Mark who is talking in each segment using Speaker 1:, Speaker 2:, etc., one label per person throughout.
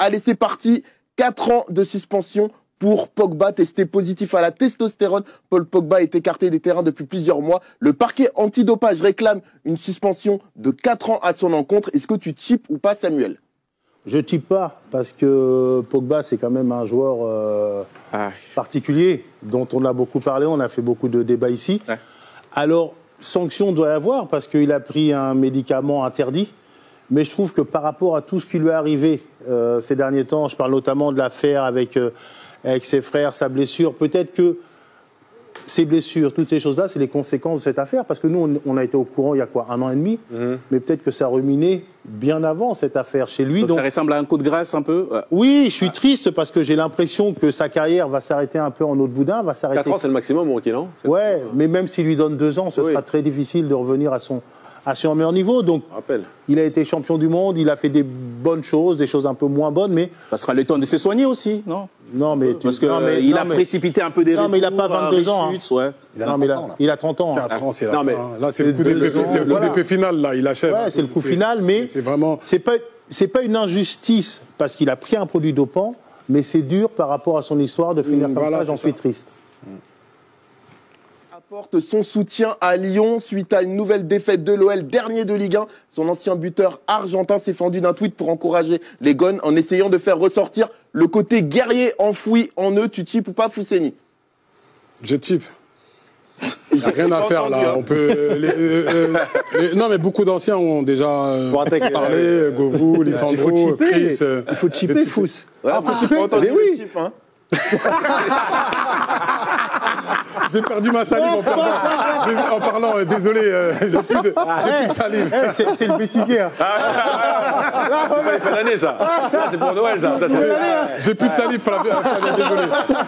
Speaker 1: Allez, c'est parti. 4 ans de suspension pour Pogba, testé positif à la testostérone. Paul Pogba est écarté des terrains depuis plusieurs mois. Le parquet antidopage réclame une suspension de 4 ans à son encontre. Est-ce que tu chippes ou pas, Samuel?
Speaker 2: Je chippe pas, parce que Pogba, c'est quand même un joueur particulier, dont on a beaucoup parlé, on a fait beaucoup de débats ici. Ouais. Alors, sanction doit y avoir, parce qu'il a pris un médicament interdit. Mais je trouve que par rapport à tout ce qui lui est arrivé ces derniers temps, je parle notamment de l'affaire avec ses frères, sa blessure, peut-être que ces blessures, toutes ces choses-là, c'est les conséquences de cette affaire. Parce que nous, on a été au courant il y a quoi, 1 an et demi, mais peut-être que ça ruminait bien avant cette affaire chez lui.
Speaker 3: Donc ça ressemble à un coup de grâce un peu.
Speaker 2: Oui, je suis triste parce que j'ai l'impression que sa carrière va s'arrêter un peu en eau de boudin.
Speaker 4: 4 ans, c'est le maximum, mon non?
Speaker 2: Ouais, mais même s'il lui donne 2 ans, ce sera très difficile de revenir à son meilleur niveau. Donc, il a été champion du monde, il a fait des bonnes choses, des choses un peu moins bonnes, mais...
Speaker 3: Ça sera le temps de se soigner aussi, non?
Speaker 2: Non, mais...
Speaker 3: Parce qu'il a précipité un peu des retours.
Speaker 2: Non, mais il n'a pas 22 ans.
Speaker 3: Ouais.
Speaker 2: Il a 30 ans.
Speaker 5: 4 ans, c'est la fin. Là, c'est le coup d'épée final, là, il achève.
Speaker 2: Ouais, c'est le coup final, mais c'est pas une injustice, parce qu'il a pris un produit dopant, mais c'est dur par rapport à son histoire de finir comme ça, j'en suis triste.
Speaker 1: Apporte son soutien à Lyon suite à une nouvelle défaite de l'OL, dernier de Ligue 1. Son ancien buteur argentin s'est fendu d'un tweet pour encourager les Gones en essayant de faire ressortir le côté guerrier enfoui en eux. Tu types ou pas, Fousseni?
Speaker 5: Je type. Il n'y a rien à faire là. On peut, non, mais beaucoup d'anciens ont déjà parlé. Govou, Lisandro, Chris.
Speaker 2: Il faut chipper, Fouss.
Speaker 1: Ah, faut chipper. Mais oui.
Speaker 5: J'ai perdu ma salive en parlant. Désolé, j'ai plus de salive.
Speaker 2: C'est le bêtisier.
Speaker 4: C'est pas l'année, ça. C'est pour Noël, ça.
Speaker 5: J'ai plus de salive, désolé.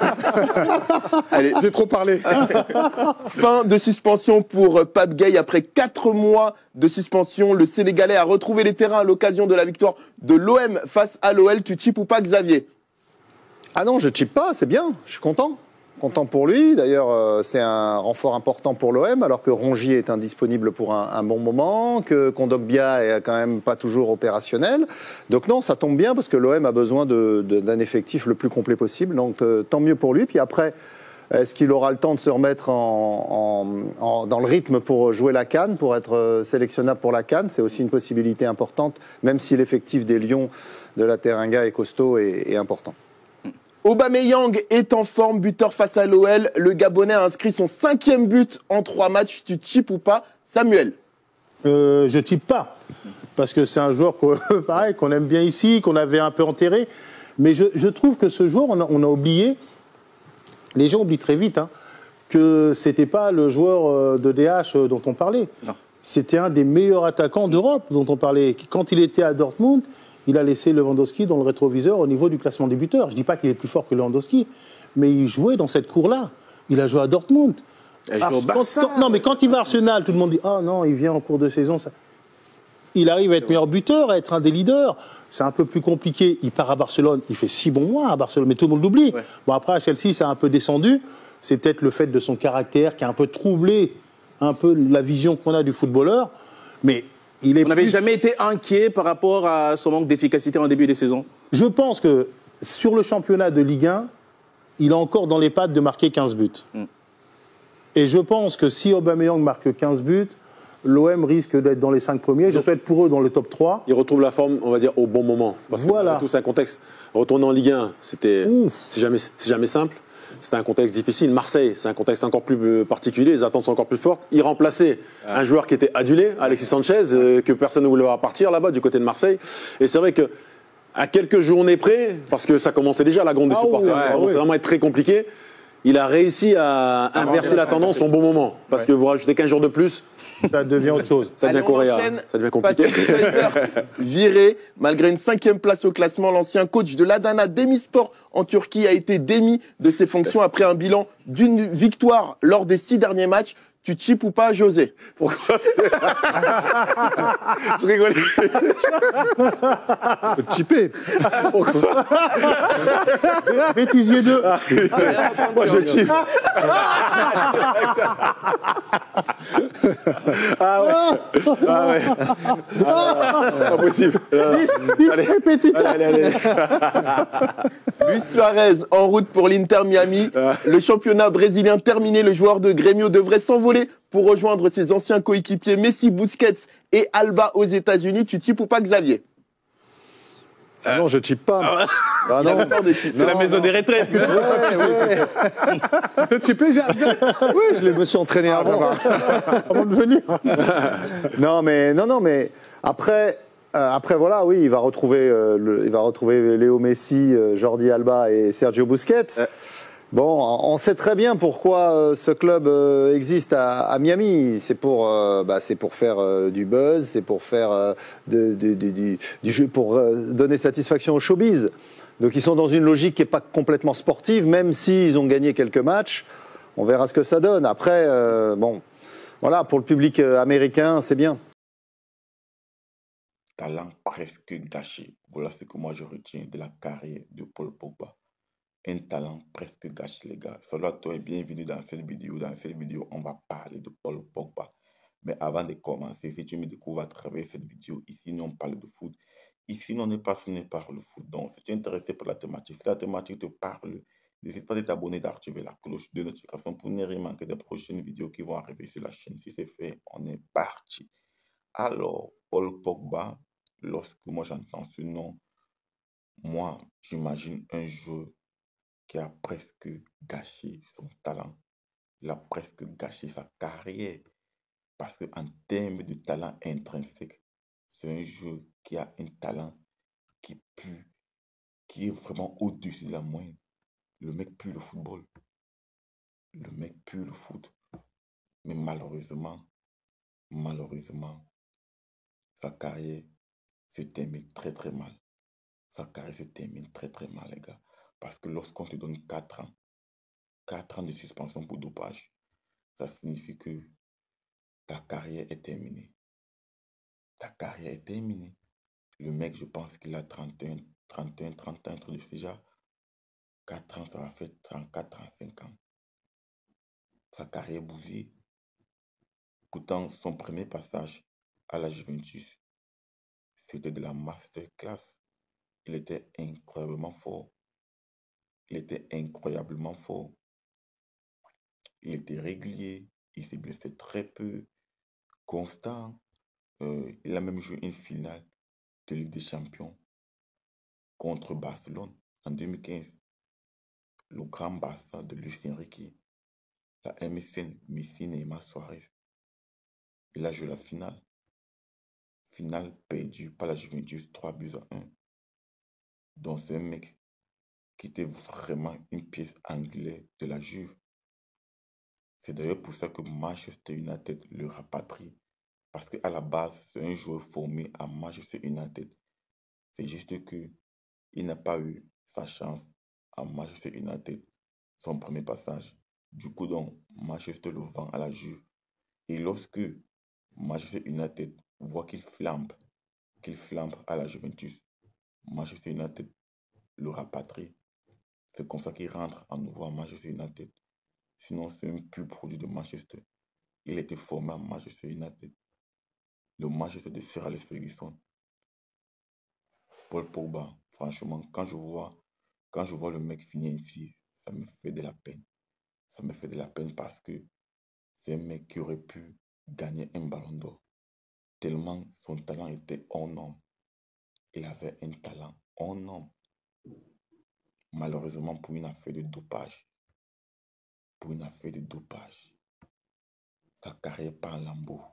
Speaker 5: J'ai trop parlé.
Speaker 1: Fin de suspension pour Pape Gueye. Après 4 mois de suspension, le Sénégalais a retrouvé les terrains à l'occasion de la victoire de l'OM face à l'OL. Tu chippes ou pas, Xavier?
Speaker 6: Ah non, je chippe pas, c'est bien, je suis content. Content pour lui, d'ailleurs c'est un renfort important pour l'OM, alors que Rongier est indisponible pour un bon moment, que Kondogbia est quand même pas toujours opérationnel. Donc non, ça tombe bien, parce que l'OM a besoin d'un effectif le plus complet possible, donc tant mieux pour lui. Puis après, est-ce qu'il aura le temps de se remettre dans le rythme pour jouer la CAN, pour être sélectionnable pour la CAN? C'est aussi une possibilité importante, même si l'effectif des Lions de la Teranga est costaud et important.
Speaker 1: Aubameyang est en forme, buteur face à l'OL. Le Gabonais a inscrit son 5e but en 3 matchs. Tu chippes ou pas, Samuel?
Speaker 2: Je chippe pas, parce que c'est un joueur qu'on aime bien ici, qu'on avait un peu enterré. Mais je trouve que ce joueur, on a oublié, les gens oublient très vite, que c'était pas le joueur de DH dont on parlait. C'était un des meilleurs attaquants d'Europe dont on parlait. Quand il était à Dortmund, il a laissé Lewandowski dans le rétroviseur au niveau du classement des buteurs. Je ne dis pas qu'il est plus fort que Lewandowski, mais il jouait dans cette cour-là. Il a joué à Dortmund. Non, mais quand il va à Arsenal, tout le monde dit « Ah non, il vient en cours de saison. » Il arrive à être meilleur buteur, à être un des leaders. C'est un peu plus compliqué. Il part à Barcelone. Il fait 6 bons mois à Barcelone, mais tout le monde l'oublie. Ouais. Bon, après, à Chelsea, ça a un peu descendu. C'est peut-être le fait de son caractère qui a un peu troublé un peu la vision qu'on a du footballeur. Mais...
Speaker 3: On n'avait jamais été inquiet par rapport à son manque d'efficacité en début de saison?
Speaker 2: Je pense que sur le championnat de Ligue 1, il a encore dans les pattes de marquer 15 buts. Et je pense que si Aubameyang marque 15 buts, l'OM risque d'être dans les 5 premiers. Je souhaite pour eux dans le top 3.
Speaker 4: Il retrouve la forme, on va dire, au bon moment. Parce que tout c'est un contexte. Retourner en Ligue 1, c'est jamais simple. C'était un contexte difficile. Marseille, c'est un contexte encore plus particulier. Les attentes sont encore plus fortes. Il remplaçait un joueur qui était adulé, Alexis Sanchez, que personne ne voulait voir partir là-bas du côté de Marseille. Et c'est vrai que à quelques journées près, parce que ça commençait déjà la gronde des supporters, ça commençait vraiment à être très compliqué. Il a réussi à inverser la tendance au bon moment. Parce que vous rajoutez 15 jours de plus,
Speaker 2: ça devient autre chose.
Speaker 1: Ça devient coréen. Ça devient compliqué. Viré, malgré une 5e place au classement, l'ancien coach de l'Adana Demirspor en Turquie a été démis de ses fonctions après un bilan d'une victoire lors des 6 derniers matchs. tu chip ou pas José?
Speaker 4: Pourquoi? Je rigole.
Speaker 6: Tu peux chipper.
Speaker 4: Pourquoi?
Speaker 2: Bêtisier 2.
Speaker 4: Moi, je chip. Ah ouais. Ah ouais. Pas possible.
Speaker 2: Bis répétiteur.
Speaker 4: Allez.
Speaker 1: Luis Suarez en route pour l'Inter Miami. Le championnat brésilien terminé, le joueur de Grêmio devrait s'envoler pour rejoindre ses anciens coéquipiers Messi, Busquets et Alba aux États-Unis. Tu types ou pas, Xavier?
Speaker 6: Ah non, je chippe pas. Ah non.
Speaker 3: C'est la maison des retraites.
Speaker 5: Tu sais chipper, j'ai
Speaker 6: Oui, je me suis entraîné avant.
Speaker 2: Avant de venir.
Speaker 6: Non, mais après, voilà, oui, il va retrouver Léo Messi, Jordi Alba et Sergio Busquets. Bon, on sait très bien pourquoi ce club existe à Miami. C'est pour faire du buzz, c'est pour faire du jeu, pour donner satisfaction au showbiz. Donc ils sont dans une logique qui n'est pas complètement sportive, même s'ils ont gagné quelques matchs. On verra ce que ça donne. Après, bon, voilà, pour le public américain, c'est bien.
Speaker 7: Talent presque gâché. Voilà ce que moi je retiens de la carrière de Paul Pogba. Un talent presque gâché, les gars. Salut à toi et bienvenue dans cette vidéo. Dans cette vidéo, on va parler de Paul Pogba. Mais avant de commencer, si tu me découvres à travers cette vidéo, ici, nous on parle de foot. Ici, on n'est pas passionné par le foot. Donc, si tu es intéressé par la thématique, si la thématique te parle, n'hésite pas à t'abonner, d'activer la cloche de notification pour ne rien manquer des prochaines vidéos qui vont arriver sur la chaîne. Si c'est fait, on est parti. Alors, Paul Pogba, lorsque moi j'entends ce nom, moi, j'imagine un joueur qui a presque gâché son talent. Il a presque gâché sa carrière. Parce qu'en termes de talent intrinsèque, c'est un joueur qui a un talent qui est vraiment au-dessus de la moyenne. Le mec pue le football. Le mec pue le foot. Mais malheureusement, sa carrière se termine très très mal. Sa carrière se termine très très mal, les gars. Parce que lorsqu'on te donne 4 ans de suspension pour dopage, ça signifie que ta carrière est terminée. Ta carrière est terminée. Le mec, je pense qu'il a 31, un truc de ce genre. 4 ans, ça va faire 34, 35 ans. Sa carrière est bousillée. Pourtant, son premier passage à la Juventus, c'était de la masterclass. Il était incroyablement fort. Il était incroyablement fort. Il était régulier. Il s'est blessé très peu. Constant. Il a même joué une finale de Ligue des Champions contre Barcelone en 2015. Le grand Barça de Luis Enrique. La MSN, Messi, Neymar, Suarez. Il a joué la finale. Finale perdue par la Juventus 3-1. Donc c'est un mec qui était vraiment une pièce angulaire de la Juve. C'est d'ailleurs pour ça que Manchester United le rapatrie. Parce qu'à la base, c'est un joueur formé à Manchester United. C'est juste que il n'a pas eu sa chance à Manchester United, son premier passage. Du coup, donc, Manchester le vend à la Juve. Et lorsque Manchester United voit qu'il flambe à la Juventus, Manchester United le rapatrie. C'est comme ça qu'il rentre à nouveau à Manchester United. Sinon, c'est un pur produit de Manchester. Il était formé à Manchester United. Le Manchester de Sir Alex Ferguson. Paul Pogba, franchement, quand je vois le mec finir ici, ça me fait de la peine. Ça me fait de la peine parce que c'est un mec qui aurait pu gagner un ballon d'or. Tellement son talent était hors norme. Il avait un talent hors norme. Malheureusement, pour une affaire de dopage. Sa carrière part en lambeaux.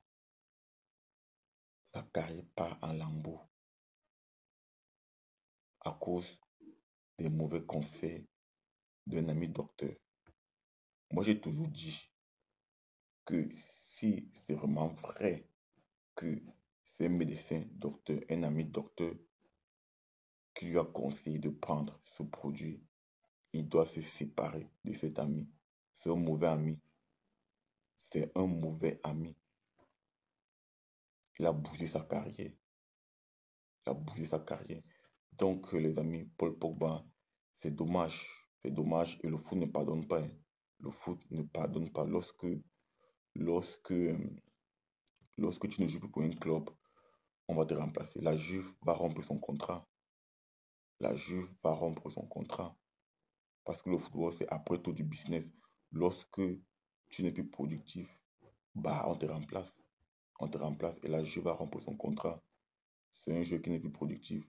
Speaker 7: À cause des mauvais conseils d'un ami docteur. Moi, j'ai toujours dit que si c'est vraiment vrai que c'est un médecin docteur, un ami docteur, qui lui a conseillé de prendre ce produit, il doit se séparer de cet ami. C'est un mauvais ami. c'est un mauvais ami. Il a bougé sa carrière. Il a bougé sa carrière. Donc, les amis, Paul Pogba, c'est dommage. C'est dommage. Et le foot ne pardonne pas. Hein. Le foot ne pardonne pas. Lorsque tu ne joues plus pour un club, on va te remplacer. La Juve va rompre son contrat. La Juve va rompre son contrat. Parce que le football, c'est après tout du business. Lorsque tu n'es plus productif, bah, on te remplace. On te remplace et la Juve va rompre son contrat. C'est un jeu qui n'est plus productif.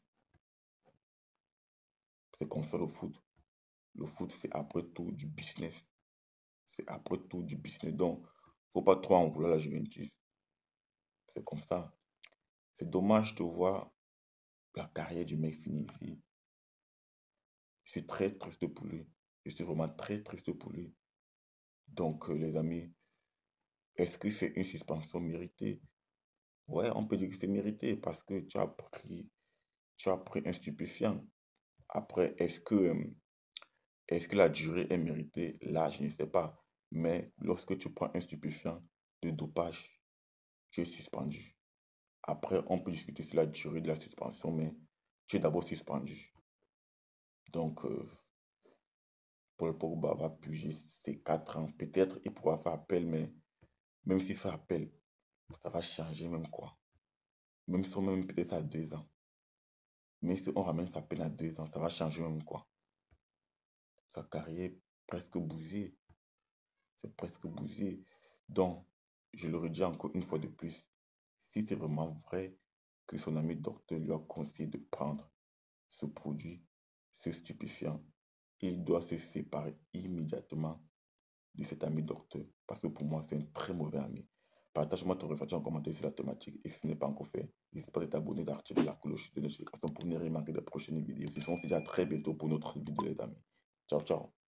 Speaker 7: C'est comme ça le foot. Le foot, c'est après tout du business. C'est après tout du business. Donc, faut pas trop en vouloir la Juventus. C'est comme ça. C'est dommage de voir la carrière du mec finir ici. Je suis très triste pour lui. Je suis vraiment très triste pour lui. Donc, les amis, est-ce que c'est une suspension méritée? Ouais, on peut dire que c'est mérité parce que tu as pris un stupéfiant. Après, est-ce que la durée est méritée? Là, je ne sais pas. Mais lorsque tu prends un stupéfiant de dopage, tu es suspendu. Après, on peut discuter sur la durée de la suspension, mais tu es d'abord suspendu. Donc, Paul Pogba va purger ses 4 ans. Peut-être il pourra faire appel, mais même s'il fait appel, ça va changer même quoi. Même si on met peut-être ça à 2 ans. Mais si on ramène sa peine à 2 ans, ça va changer même quoi. Sa carrière est presque bousillée. C'est presque bousillé. Donc, je le redis encore une fois de plus, si c'est vraiment vrai que son ami docteur lui a conseillé de prendre ce produit, ce stupéfiant, il doit se séparer immédiatement de cet ami docteur. Parce que pour moi, c'est un très mauvais ami. Partage-moi ton ressenti en commentaire sur la thématique. Et si ce n'est pas encore fait, n'hésite pas à t'abonner, d'activer la cloche de notification pour ne rien manquer des prochaines vidéos. On se dit à très bientôt pour notre vidéo, les amis. Ciao, ciao.